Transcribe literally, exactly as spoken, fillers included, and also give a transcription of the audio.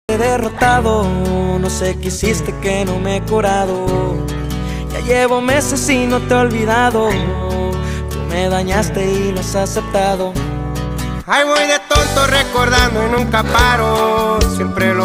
He derrotado, no sé qué hiciste que no me he curado. Ya llevo meses y no te he olvidado. Tú me dañaste y lo has aceptado. Ay, voy de tonto recordando y nunca paro. Siempre lo